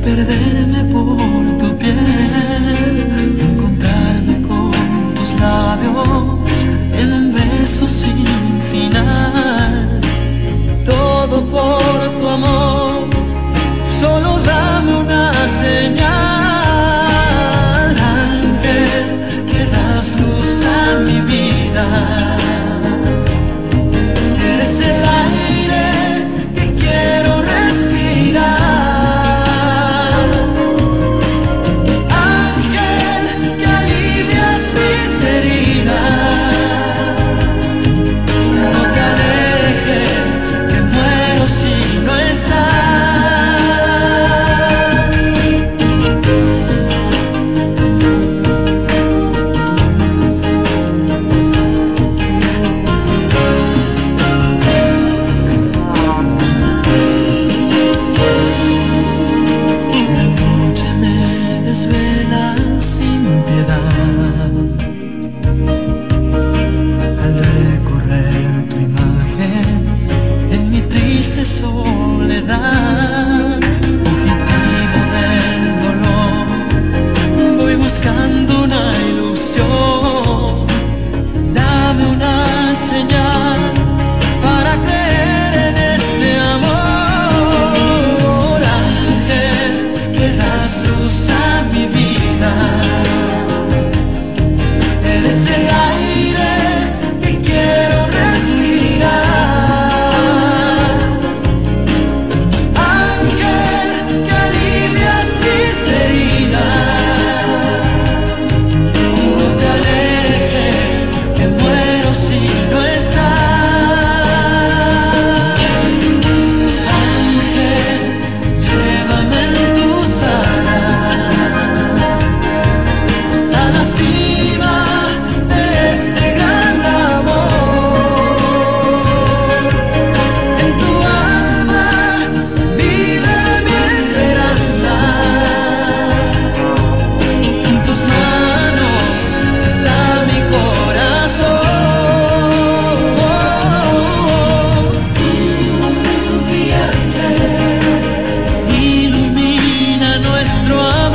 perderme por tu piel, encontrarme con tus labios en un beso sin final. Todo por tu amor, solo dame una señal. Ángel, que das luz a mi vida, eres el aire que quiero respirar. Ángel, que alivias mis heridas, no te alejes, que muero si no estás. La noche me desvela sin piedad al recorrer tu imagen en mi triste soledad. Fugitivo del dolor, voy buscando una ilusión. Dame una señal para creer en este amor. Ángel, que das luz a mi vida, eres el aire que quiero respirar. Ángel, que alivias mis heridas, no te alejes, que muero si no estás. Ángel, llévame en tus alas a la cima de este gran amor. En tu alma vive mi esperanza, en tus manos está mi corazón. Mi ángel, ilumina nuestro amor.